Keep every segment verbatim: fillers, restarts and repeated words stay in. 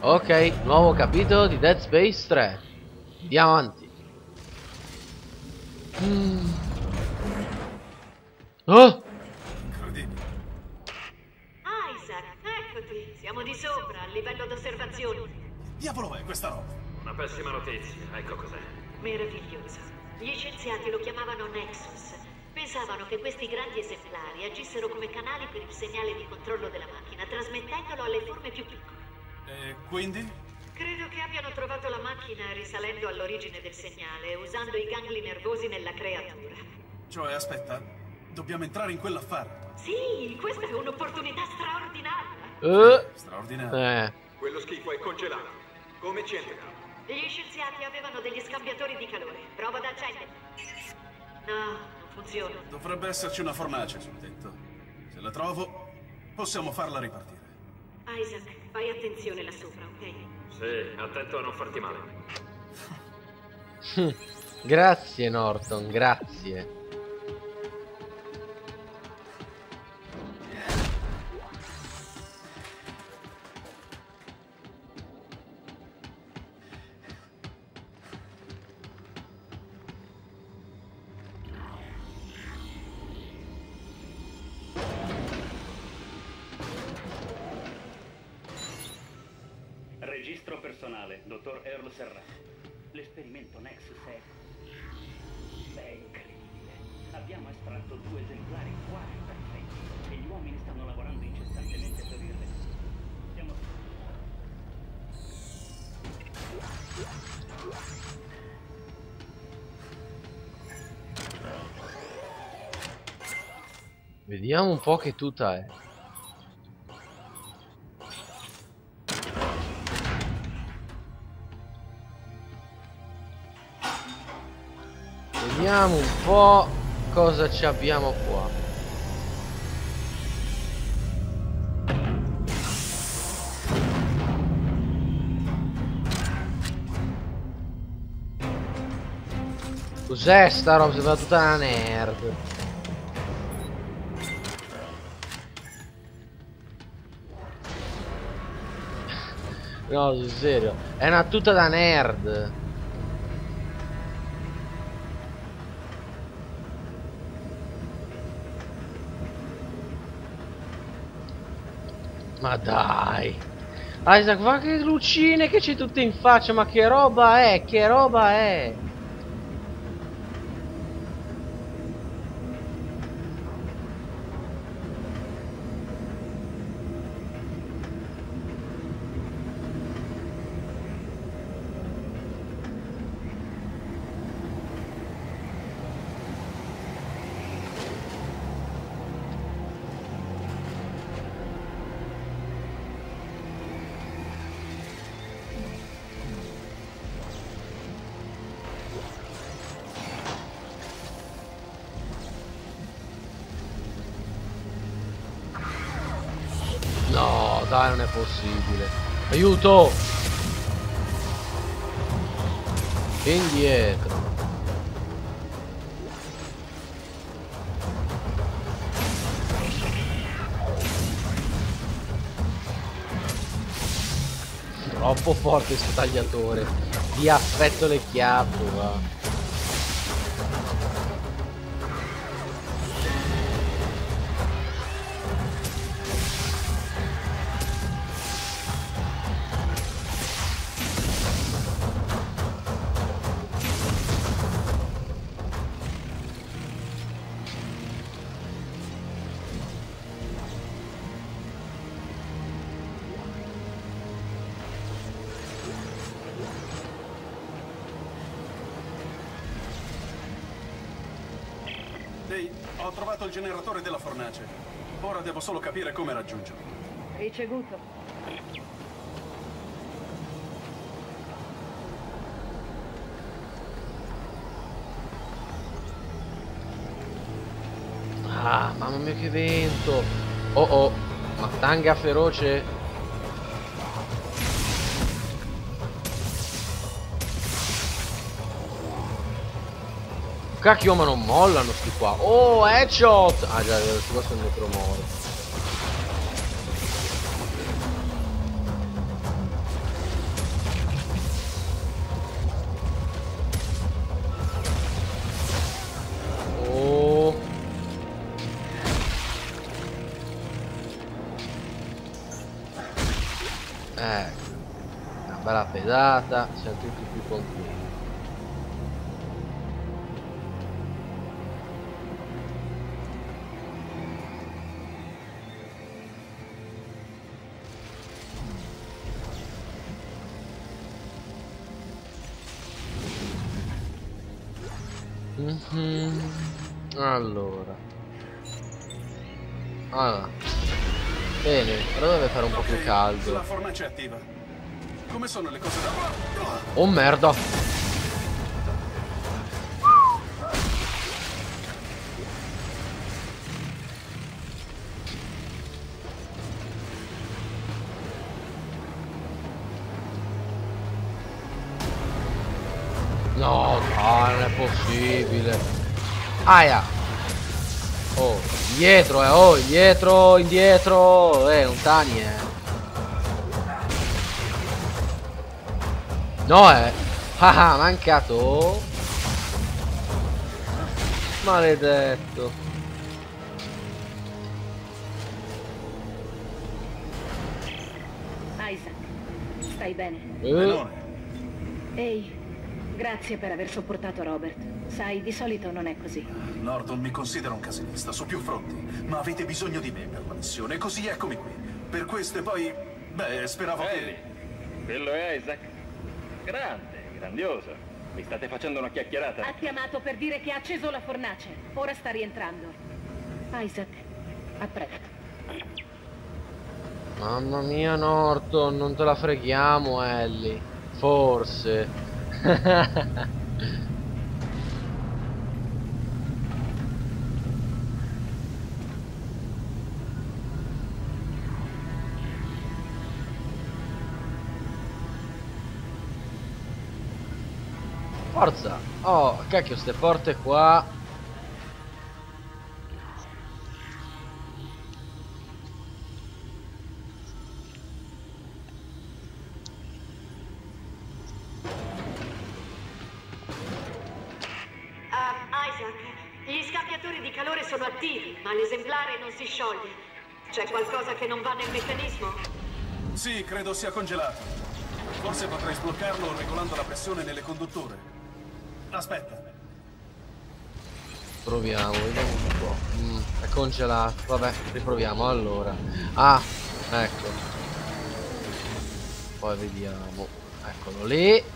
Ok, nuovo capitolo di Dead Space tre. Andiamo avanti. Mm. Oh! Incredibile. Isaac, eccoti. Siamo di sopra, a livello d'osservazione. Diavolo è questa roba? Una pessima notizia, ecco cos'è. Meraviglioso. Gli scienziati lo chiamavano Nexus. Pensavano che questi grandi esemplari agissero come canali per il segnale di controllo della macchina, trasmettendolo alle forme più piccole. E quindi? Credo che abbiano trovato la macchina risalendo all'origine del segnale, usando i gangli nervosi nella creatura. Cioè, aspetta, dobbiamo entrare in quell'affare. Sì, questa è un'opportunità straordinaria. Eh. Straordinario. Eh. Quello schifo è congelato. Come ci entriamo? Gli scienziati avevano degli scambiatori di calore. Prova ad accenderli. No, non funziona. Dovrebbe esserci una fornace sul tetto. Se la trovo, possiamo farla ripartire. Isaac, fai attenzione là sopra, ok? Sì, attento a non farti male. Grazie Norton, grazie. Registro personale, dottor Earl Serra. L'esperimento Nexus è... è incredibile. Abbiamo estratto due esemplari quasi perfetti e gli uomini stanno lavorando incessantemente per il resto. Siamo... Vediamo un po' che tuta è. Vediamo un po' cosa ci abbiamo qua. Cos'è sta roba? Sembra tutta una nerd. No, sul serio. È una tuta da nerd. Ma dai, Isaac, ma che lucine che c'è tutte in faccia, ma che roba è, che roba è? No, dai, non è possibile. Aiuto! Indietro. Troppo forte sto tagliatore. Vi affetto le chiappe, va. Ehi, ho trovato il generatore della fornace. Ora devo solo capire come raggiungerlo. Ricevuto. Ah, mamma mia che vento. Oh oh, ma tanga feroce. Cacchio, ma non mollano sti qua. Oh, headshot. Ah già, sti qua sono necromorfi. Ecco, una bella pedata, siamo tutti più contenti. Mm-hmm. Allora. Ah. Bene, ora deve fare un po' più caldo. La fornace è attiva. Come sono le cose da... Oh merda! No, no, non è possibile. Aia! Oh, indietro, eh, oh, indietro, indietro, eh, lontani, eh. No, eh. Ah, mancato. Maledetto. Isaac, stai bene? Eh. Ehi, grazie per aver sopportato Robert. Sai, di solito non è così. Norton mi considera un casinista su più fronti, ma avete bisogno di me per la missione, così eccomi qui. Per questo e poi... beh, speravo Ellie, che... quello è Isaac. Grande, grandioso. Mi state facendo una chiacchierata? Ha chiamato per dire che ha acceso la fornace. Ora sta rientrando. Isaac, a presto. Mamma mia, Norton, non te la freghiamo, Ellie. Forse. Forza! Oh, cacchio, ste porte qua. Gli scambiatori di calore sono attivi, ma l'esemplare non si scioglie. C'è qualcosa che non va nel meccanismo? Sì, credo sia congelato. Forse potrei sbloccarlo regolando la pressione nelle condutture. Aspetta. Proviamo, vediamo un po'. Mm, è congelato. Vabbè, riproviamo allora. Ah, ecco. Poi vediamo. Eccolo lì.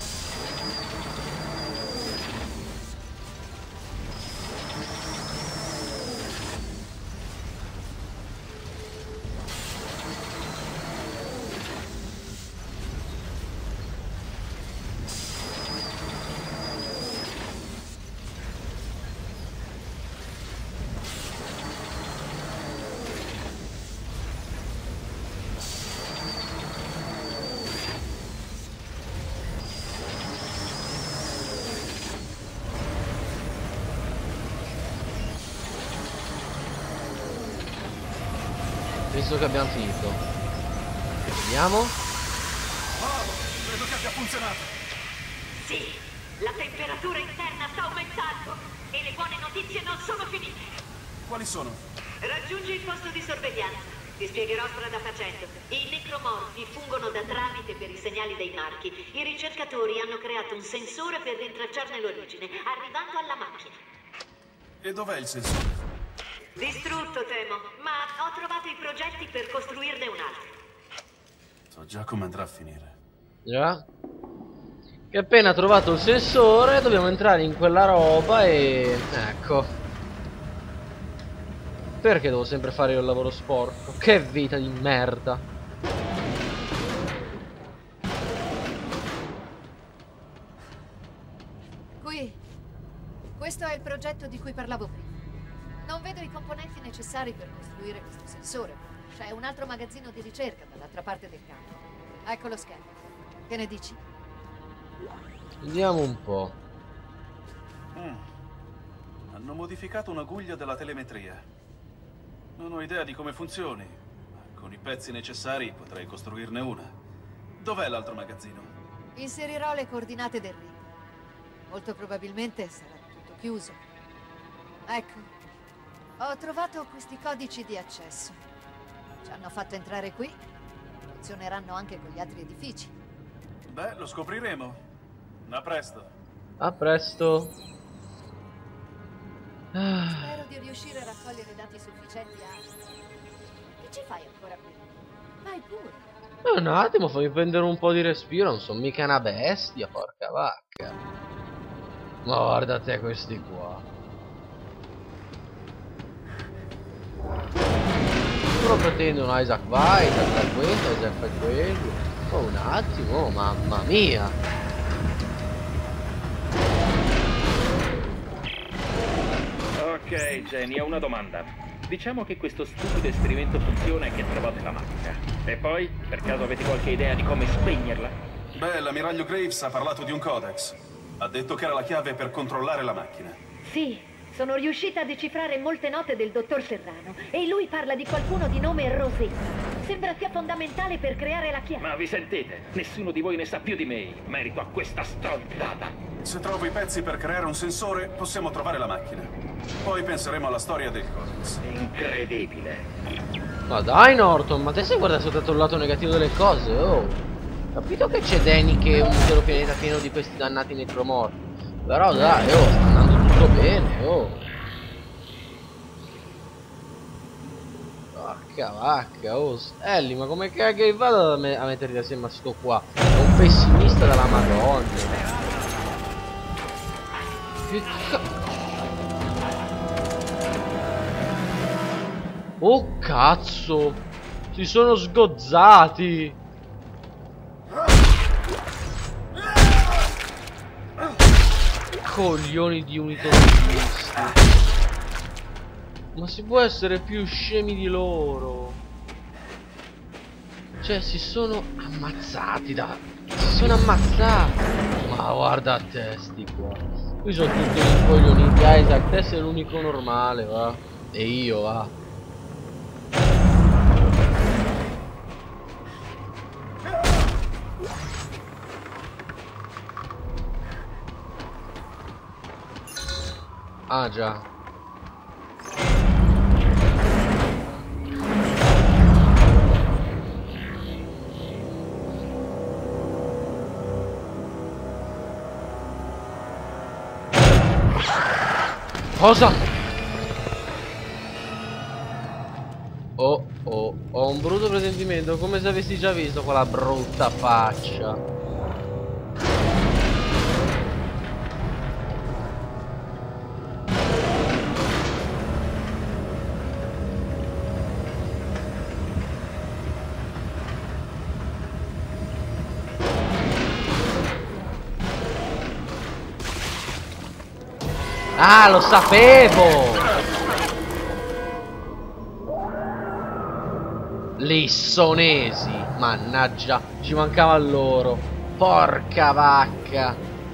Penso che abbiamo finito. Vediamo. Oh, credo che abbia funzionato. Sì, la temperatura interna sta aumentando e le buone notizie non sono finite. Quali sono? Raggiungi il posto di sorveglianza. Ti spiegherò strada facendo. I necromorfi fungono da tramite per i segnali dei marchi. I ricercatori hanno creato un sensore per rintracciarne l'origine, arrivando alla macchina. E dov'è il sensore? Distrutto, temo, ma ho trovato i progetti per costruirne un altro. So già come andrà a finire. Già. Che appena trovato il sensore dobbiamo entrare in quella roba e... ecco. Perché devo sempre fare io il lavoro sporco? Che vita di merda. Qui. Questo è il progetto di cui parlavo prima. Non vedo i componenti necessari per costruire questo sensore. C'è un altro magazzino di ricerca dall'altra parte del campo. Ecco lo schermo. Che ne dici? Vediamo un po'. Mm. Hanno modificato un'aguglia della telemetria. Non ho idea di come funzioni, ma con i pezzi necessari potrei costruirne una. Dov'è l'altro magazzino? Inserirò le coordinate del ring. Molto probabilmente sarà tutto chiuso. Ecco. Ho trovato questi codici di accesso. Ci hanno fatto entrare qui. Non funzioneranno anche con gli altri edifici. Beh, lo scopriremo. A presto. A presto. Spero di riuscire a raccogliere dati sufficienti a... Che ci fai ancora qui? Vai pure. Un attimo, fammi prendere un po' di respiro, non sono mica una bestia, porca vacca. Ma guarda te questi qua. Loro pretendono Isaac vai, Isaac fa questo, Isaac fa quello. Oh, un attimo, oh, mamma mia. Ok, Jenny, ho una domanda. Diciamo che questo stupido esperimento funziona e che trovate la macchina. E poi, per caso avete qualche idea di come spegnerla? Beh, l'ammiraglio Graves ha parlato di un codex. Ha detto che era la chiave per controllare la macchina. Sì, sono riuscita a decifrare molte note del dottor Serrano e lui parla di qualcuno di nome Rosetta. Sembra sia fondamentale per creare la chiave. Ma vi sentite? Nessuno di voi ne sa più di me in merito a questa stronzata. Se trovo i pezzi per creare un sensore, possiamo trovare la macchina. Poi penseremo alla storia del codex. Incredibile. Ma dai Norton, ma te sei guardato soltanto il lato negativo delle cose, oh. Capito che c'è Danny che è un intero pianeta pieno di questi dannati necromorfi. Però dai, oh, sta andando tutto bene, oh. Vacca vacca, oh. Ellie, ma come caghi vado a, me a metterti assieme a sto qua? È un pessimista della Madonna. Che cazzo? Oh cazzo! Si sono sgozzati! Coglioni di unitologisti! Ma si può essere più scemi di loro? Cioè si sono ammazzati da... Si sono ammazzati! Ma guarda a te sti qua! Qui sono tutti i coglioni di Isaac, te sei l'unico normale, va? E io, va? Ah già. Cosa? Oh oh, ho un brutto presentimento, come se avessi già visto quella brutta faccia. Ah, lo sapevo! Lissonesi, mannaggia, ci mancava loro. Porca vacca.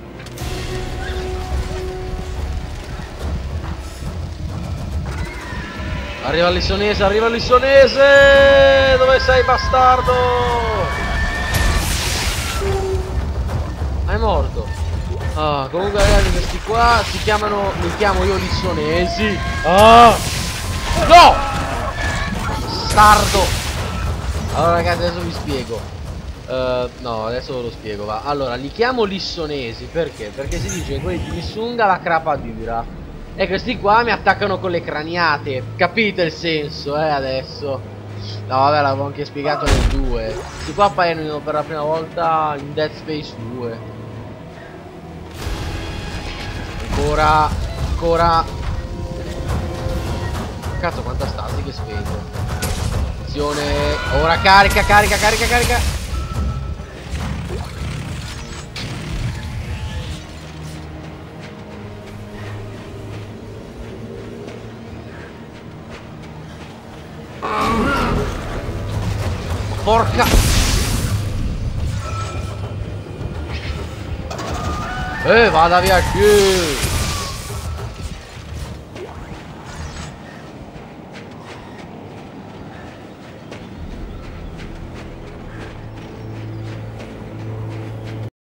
Arriva Lissonese, arriva Lissonese! Dove sei, bastardo? È morto. Ah, comunque ragazzi, questi qua si chiamano, li chiamo io Lissonesi. Ah! No! Bastardo! Allora ragazzi, adesso vi spiego. Uh, no, adesso ve lo spiego, va. Allora, li chiamo Lissonesi perché? Perché si dice che quelli di Lissunga la crapa dura. E questi qua mi attaccano con le craniate. Capite il senso, eh, adesso? No, vabbè, l'avevo anche spiegato nel due. Questi qua appaiono per la prima volta in Dead Space due. Ancora, ancora. Cazzo, quanta stasi che spengo. Attenzione. Ora carica, carica, carica, carica. Porca. Eh, vada via qui.